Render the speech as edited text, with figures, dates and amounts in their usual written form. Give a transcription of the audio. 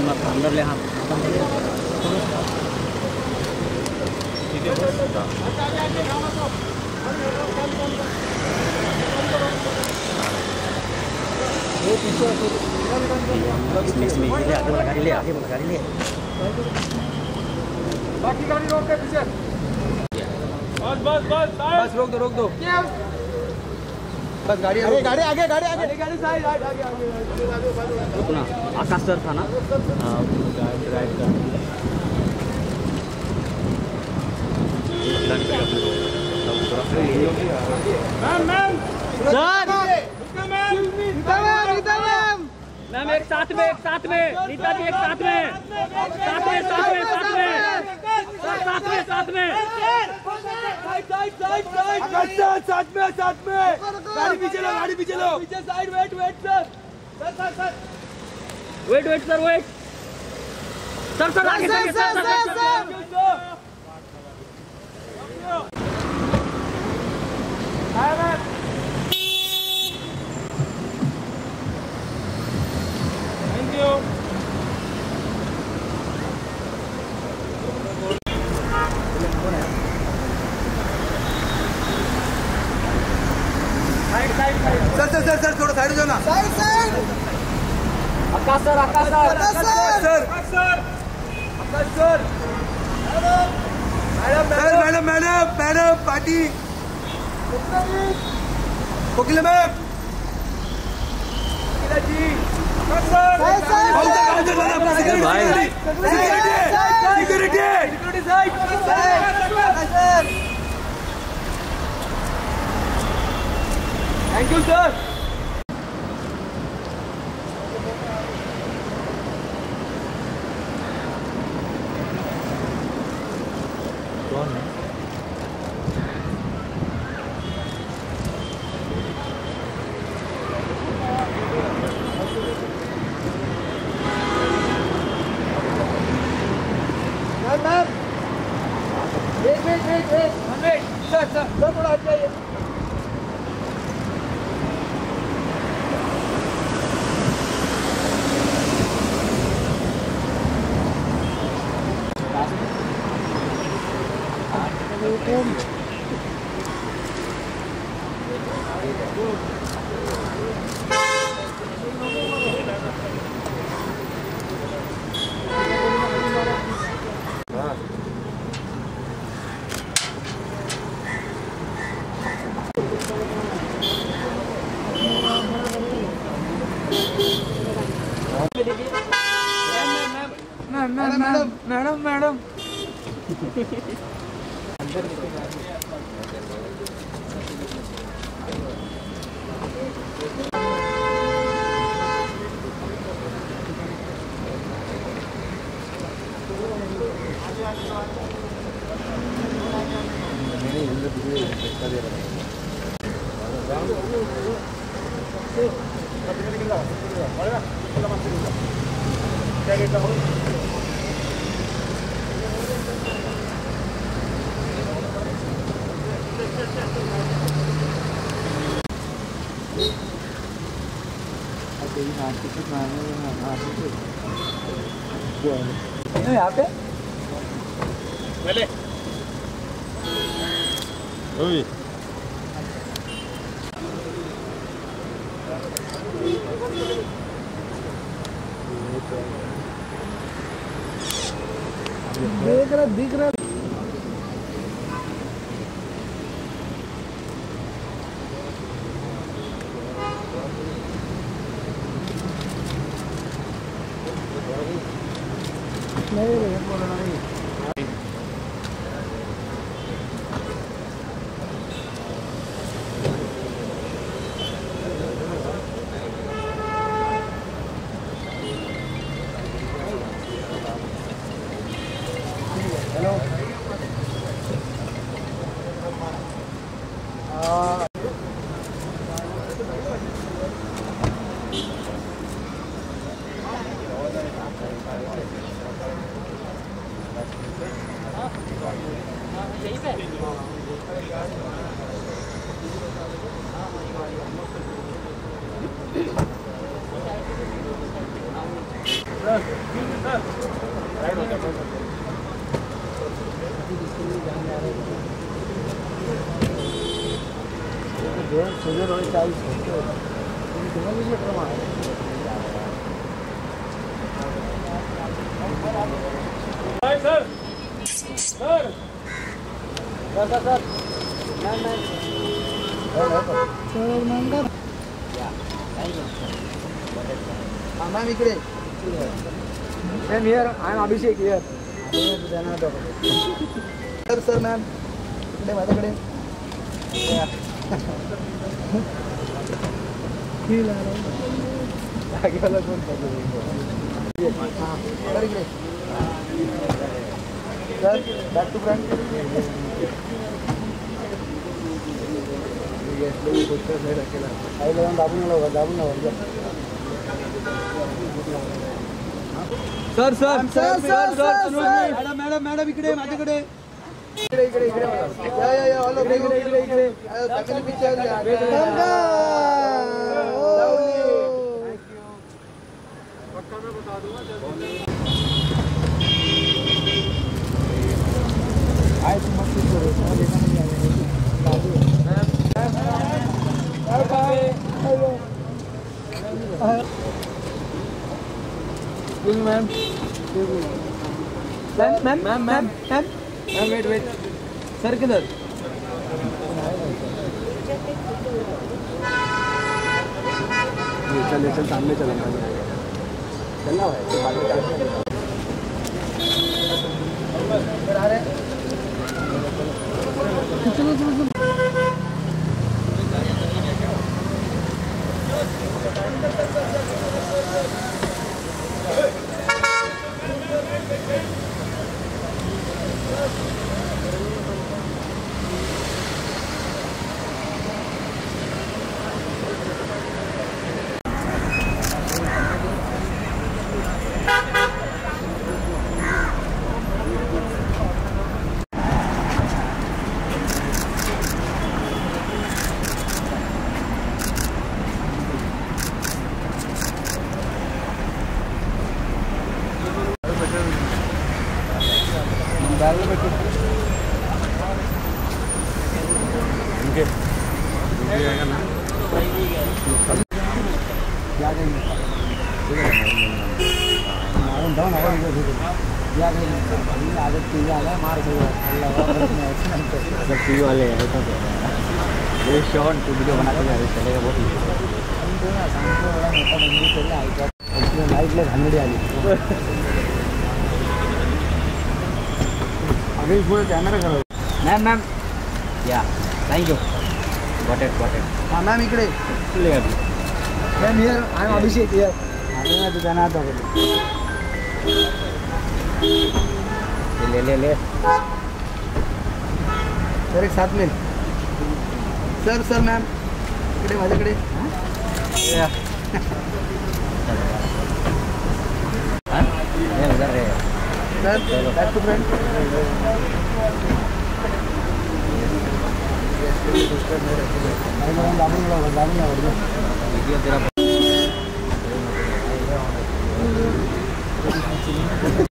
अंदर ले हाथ ठीक है आगे गाड़ी ले बाकी गाड़ी रोक दे पीछे बस रोक दो बस गाड़ी आगे गाड़ी साइड आगे रुकना आकाश सर था ना ड्राइव का मैम एक साथ में नीता जी एक साथ में गाड़ी पीछे लो पीछे साइड वेट सर आगे थैंक यू सर थोड़ा साइड हो जाओ ना side Akash sir madam party Kokila ma'am ji security thank you sir कौन है मैम वेट सर थोड़ा हट जाइए मैडम यहाँ पे दिख रहा Ma'am, इकडे. Ma'am, here. I am Abhishek here. Sir, ma'am. इकडे माझ्याकडे. जागेवाला कोण सर इकडे. Sir, back to front. Sir sir sir sir sir madam madam madam इकडे माझ्याकडे इकडे इकडे इकडे या ऑल ओव्हर इकडे इकडे इकडे फॅमिली पिक्चर पक्का मैं बता दूंगा आए तुम मत करो देखा नहीं ma'am ma'am ma'am ma'am ma'am wait wait sir किधर चल चल सामने चलना चलना है आ रहे वाले ये शॉर्ट वीडियो बनाते जा रहे चलेगा बहुत लाइट ले घालड़ी आली अभी पूरे कैमरा करो ma'am ma'am yeah thank you got it हां मैम इकडे ma'am here I am Abhishek here आगे मैं तो जाना था ले ले ले सर एक साथ में सर सर मैम इकडे माझ्याकडे या ये उधर है sir back to front video तेरा